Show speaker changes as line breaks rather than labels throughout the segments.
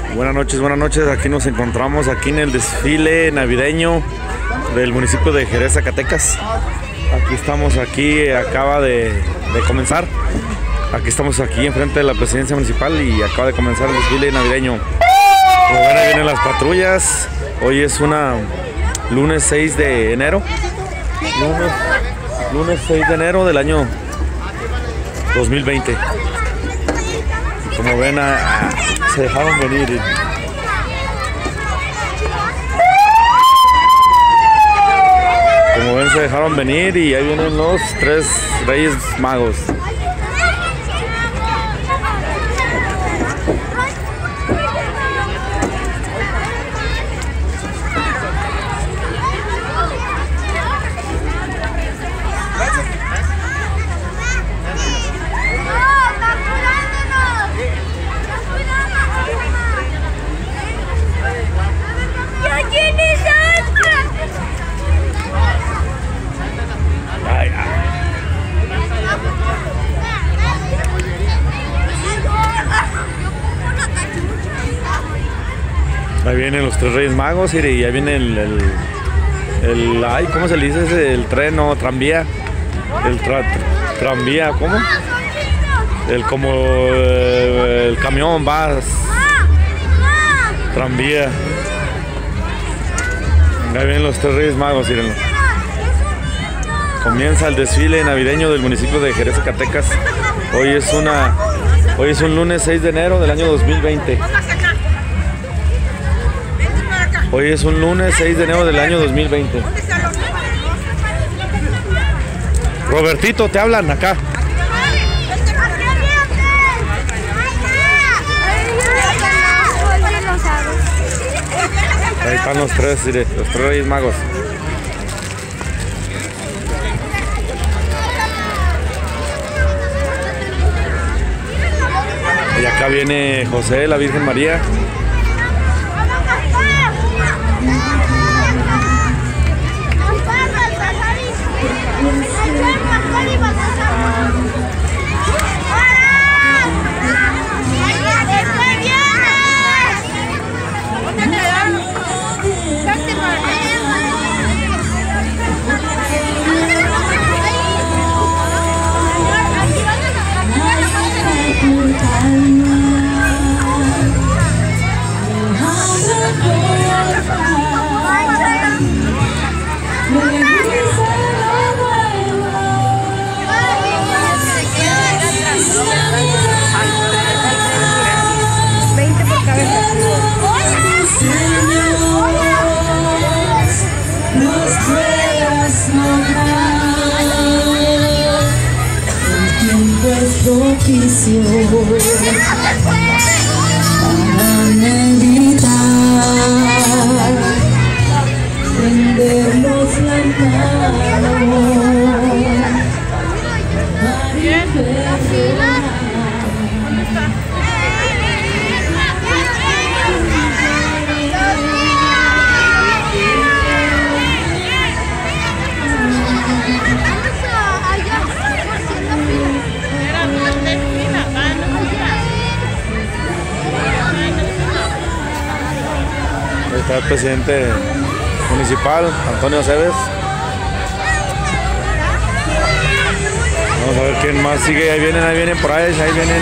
Buenas noches. Aquí nos encontramos aquí en el desfile navideño del municipio de Jerez, Zacatecas. Aquí estamos, acaba de comenzar. Aquí estamos aquí enfrente de la presidencia municipal y acaba de comenzar el desfile navideño. Como ven, ahí vienen las patrullas. Hoy es lunes 6 de enero. Lunes 6 de enero del año 2020. Como ven, se dejaron venir. Como ven, se dejaron venir y ahí vienen los 3 Reyes Magos. Ahí vienen los 3 Reyes Magos y ahí viene ay, ¿cómo se le dice? El tren o tranvía. Tranvía, ¿cómo? El camión, vas. Tranvía. Ahí vienen los 3 Reyes Magos, mírenlo. Comienza el desfile navideño del municipio de Jerez, Zacatecas. Hoy es un lunes 6 de enero del año 2020. Hoy es un lunes 6 de enero del año 2020. Robertito, te hablan acá. Ahí están los 3 Reyes Magos. Y acá viene José, la Virgen María.
Propicio para meditar, prendemos la mano para perdonar.
Está el presidente municipal, Antonio Aceves. Vamos a ver quién más sigue. Ahí vienen por ahí vienen.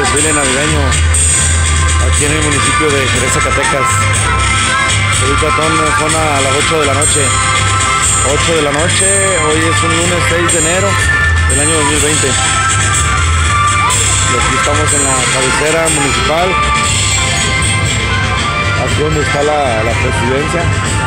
desfile navideño aquí en el municipio de Jerez, Zacatecas. Ahorita son a las 8 de la noche. 8 de la noche, hoy es un lunes 6 de enero del año 2020. Y aquí estamos en la cabecera municipal, aquí donde está la presidencia.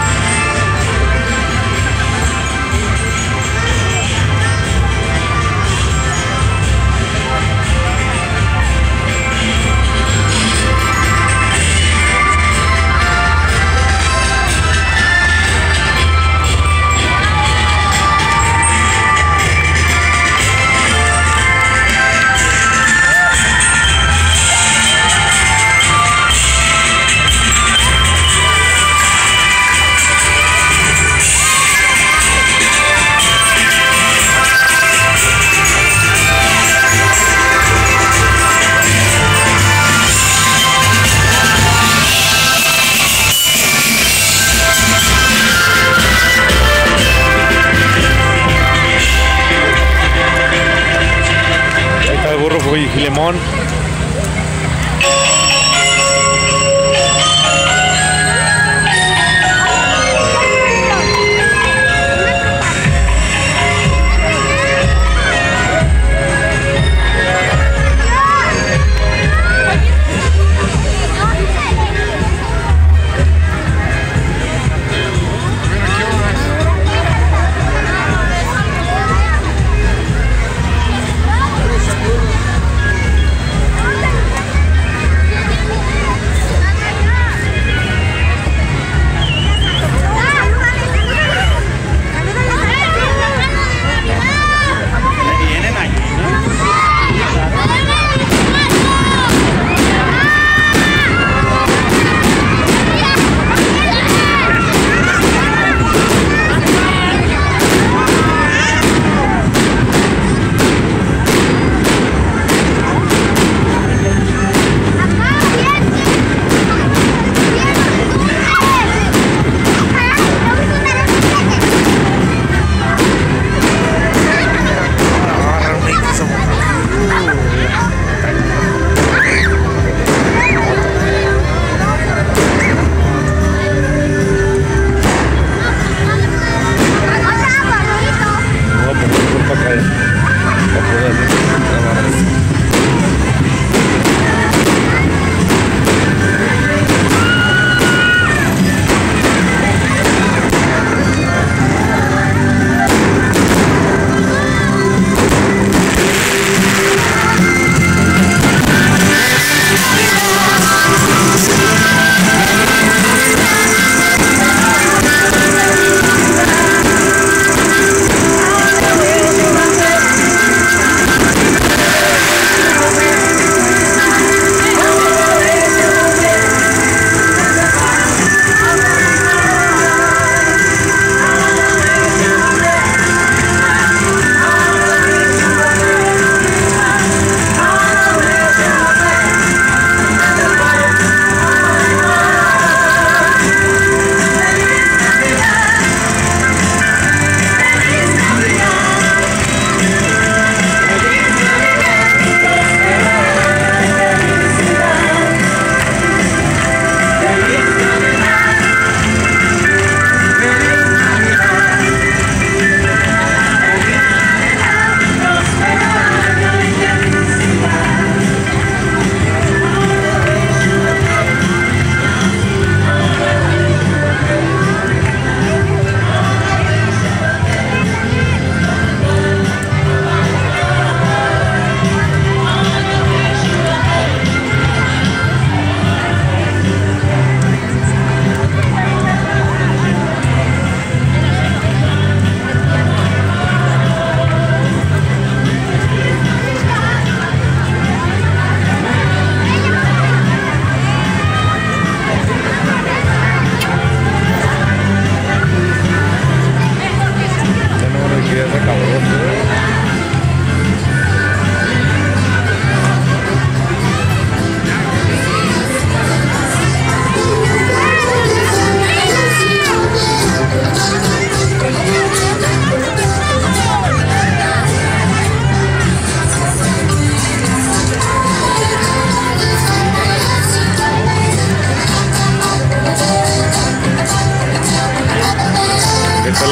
Y Filemón.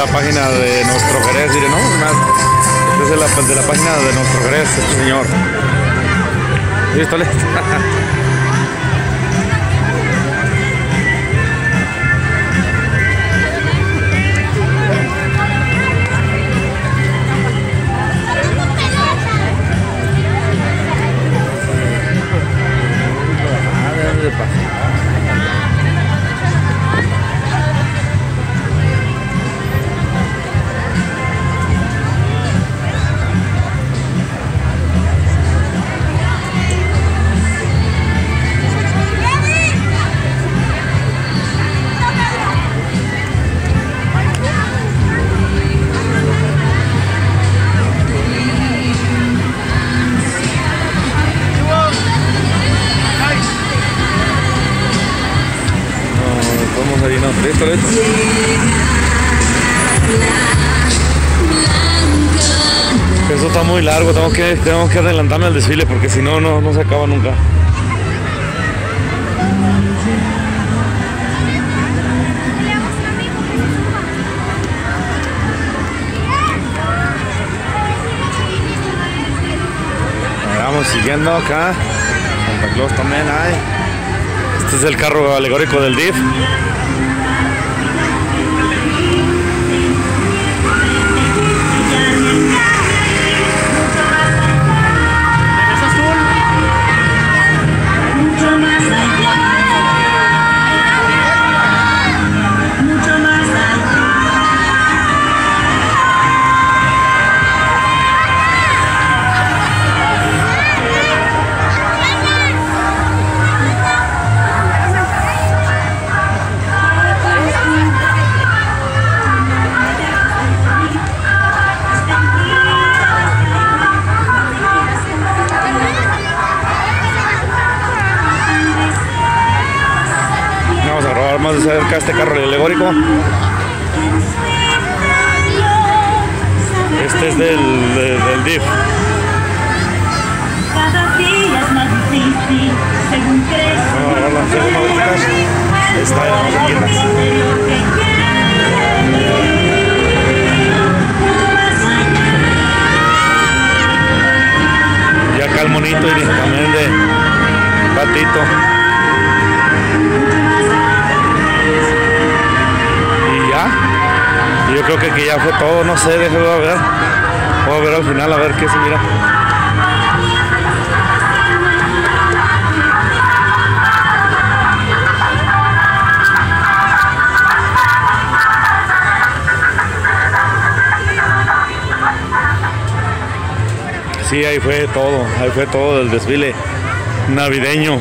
la página de nuestro Jerez, mire, ¿no? Este es de la página de nuestro Jerez, este señor. ¿Listo? Listo. Eso está muy largo, tengo que adelantarme al desfile porque si no, no se acaba nunca. Vamos siguiendo acá. Santa Claus también hay. Este es el carro alegórico del DIF. Más de cerca este carro alegórico. Este es del DIF.
Cada día es más difícil, según crees.
Vamos a agarrar la segunda vuelta. Está en las tiendas. Y acá el monito y también de Patito. Yo creo que ya fue todo, no sé, déjame ver. Voy a ver al final a ver qué se mira. Sí, ahí fue todo el desfile navideño.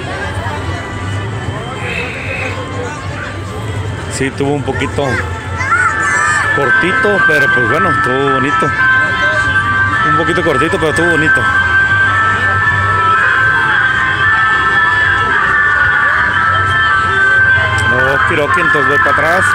Sí, tuvo un poquito cortito, pero pues bueno, estuvo bonito. Un poquito cortito, pero estuvo bonito. Okidoki, entonces voy para atrás.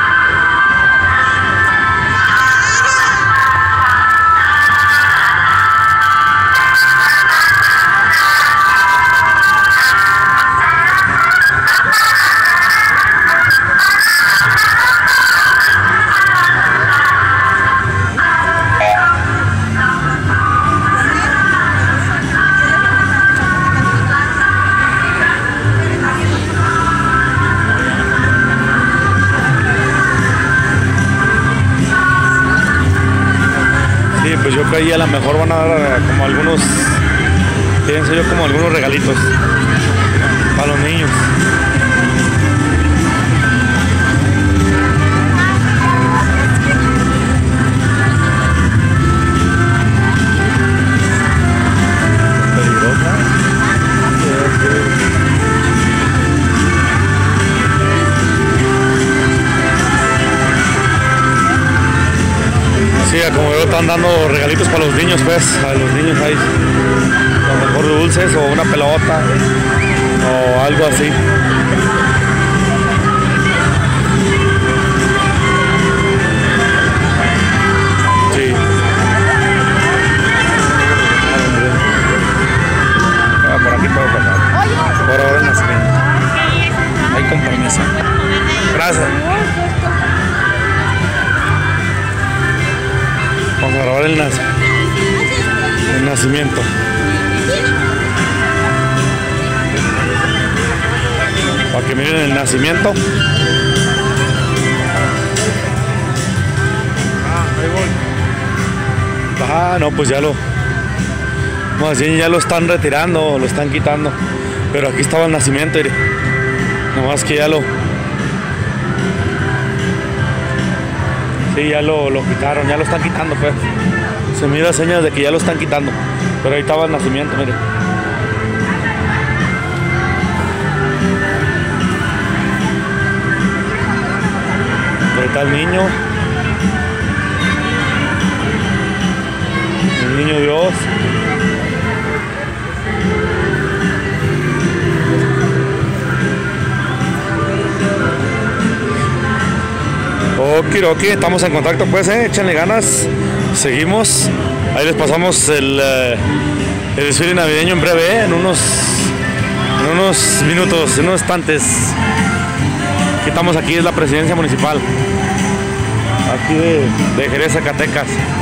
Pues yo creo que a lo mejor van a dar como algunos, pienso yo, como algunos regalitos para los niños. Sí, como veo, están dando regalitos para los niños, pues. A los niños hay a lo mejor dulces o una pelota o algo así. Sí. Por aquí puedo pasar. Por ahora en la esquina. Hay con permiso. Gracias. nacimiento. Para que miren el nacimiento. No, pues ya más bien ya lo están retirando, lo están quitando. Pero aquí estaba el nacimiento, mire. Nomás que sí, ya lo quitaron, ya lo están quitando, pues. Se mira señas de que ya lo están quitando. Pero ahí estaba el nacimiento, mire. Ahí está el niño. El niño Dios. Ok, estamos en contacto, pues, échenle ganas. Seguimos. Ahí les pasamos el desfile navideño en breve, en unos minutos, en unos instantes. Aquí estamos, aquí es la presidencia municipal. Aquí de Jerez, Zacatecas.